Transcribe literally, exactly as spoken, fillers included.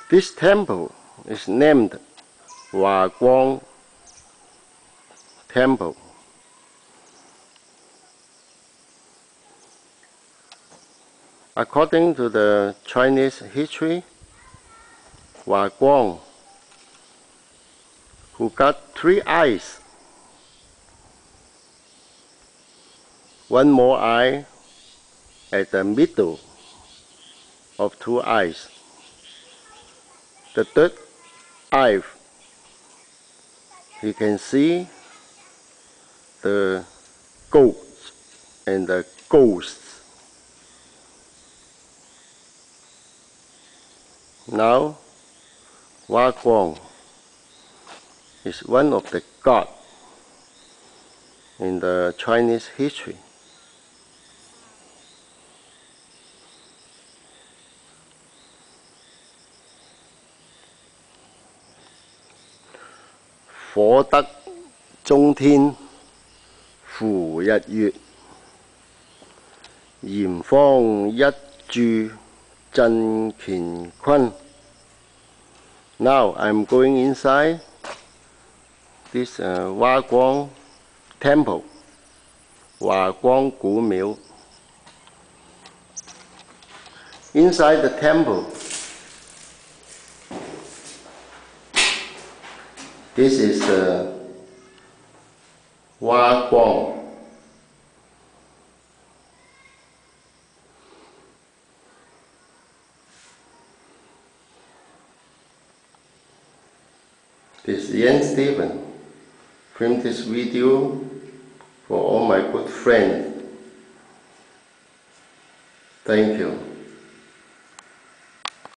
This temple is named Hòa光Temple. According to the Chinese history, Hòa光, who got three eyes, one more eye at the middle of two eyes. The third eye, he can see the goats and the ghosts. Now, Hòa光is one of the gods in the Chinese history.火德中天，扶日月；炎方一柱，震乾坤。Now I'm going inside this uh, 華光 Temple, 華光古廟. Inside the temple, this is the Hòa光. This is Yan Stephen. Film this video for all my good friends. Thank you.